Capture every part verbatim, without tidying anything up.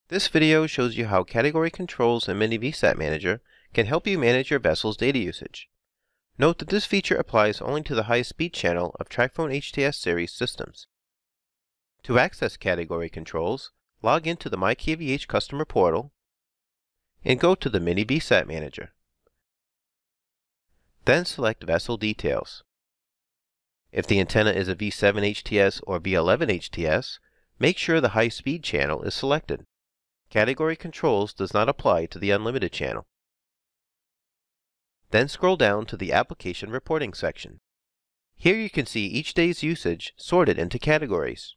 This video shows you how Category Controls in mini-VSAT Manager can help you manage your vessel's data usage. Note that this feature applies only to the high-speed channel of TracPhone H T S-series systems. To access Category Controls, log into the My K V H customer portal and go to the mini-VSAT Manager. Then select Vessel Details. If the antenna is a V seven H T S or V eleven H T S, make sure the high-speed channel is selected. Category Controls does not apply to the unlimited channel. Then scroll down to the Application Reporting section. Here you can see each day's usage sorted into categories.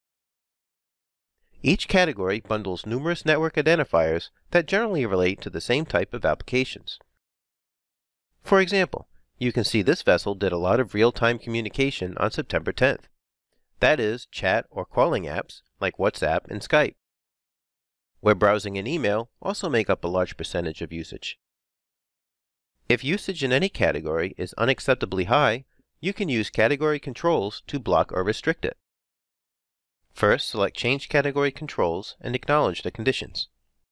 Each category bundles numerous network identifiers that generally relate to the same type of applications. For example, you can see this vessel did a lot of real-time communication on September tenth. That is, chat or calling apps like WhatsApp and Skype. Web browsing and email also make up a large percentage of usage. If usage in any category is unacceptably high, you can use Category Controls to block or restrict it. First, select Change Category Controls and acknowledge the conditions.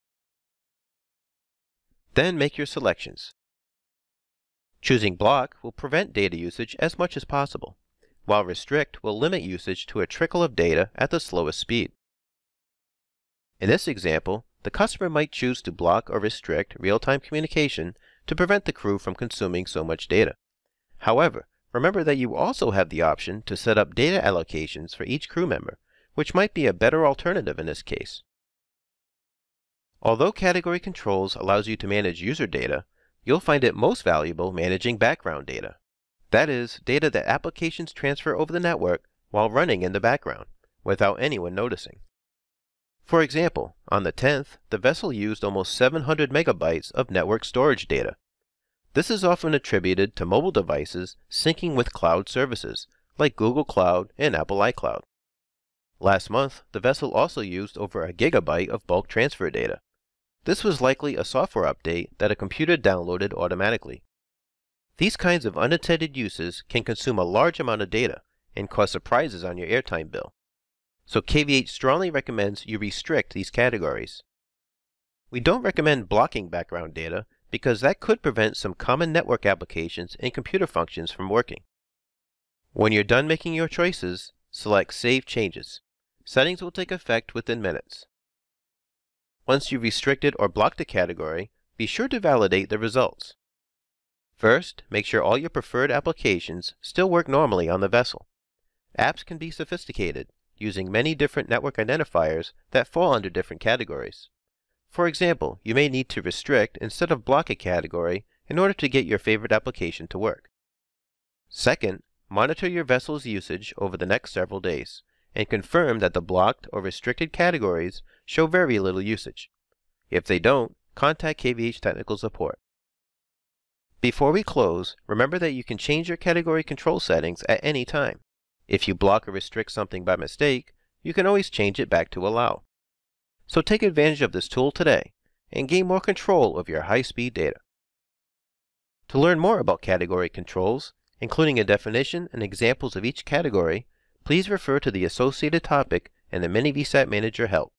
Then make your selections. Choosing Block will prevent data usage as much as possible, while Restrict will limit usage to a trickle of data at the slowest speed. In this example, the customer might choose to block or restrict real-time communication to prevent the crew from consuming so much data. However, remember that you also have the option to set up data allocations for each crew member, which might be a better alternative in this case. Although Category Controls allows you to manage user data, you'll find it most valuable managing background data. That is, data that applications transfer over the network while running in the background, without anyone noticing. For example, on the tenth, the vessel used almost seven hundred megabytes of network storage data. This is often attributed to mobile devices syncing with cloud services, like Google Cloud and Apple iCloud. Last month, the vessel also used over a gigabyte of bulk transfer data. This was likely a software update that a computer downloaded automatically. These kinds of unintended uses can consume a large amount of data and cause surprises on your airtime bill. So K V H strongly recommends you restrict these categories. We don't recommend blocking background data because that could prevent some common network applications and computer functions from working. When you're done making your choices, select Save Changes. Settings will take effect within minutes. Once you've restricted or blocked a category, be sure to validate the results. First, make sure all your preferred applications still work normally on the vessel. Apps can be sophisticated, using many different network identifiers that fall under different categories. For example, you may need to restrict instead of block a category in order to get your favorite application to work. Second, monitor your vessel's usage over the next several days, and confirm that the blocked or restricted categories show very little usage. If they don't, contact K V H Technical Support. Before we close, remember that you can change your category control settings at any time. If you block or restrict something by mistake, you can always change it back to allow. So take advantage of this tool today and gain more control of your high-speed data. To learn more about category controls, including a definition and examples of each category, please refer to the associated topic in the mini-VSAT Manager help.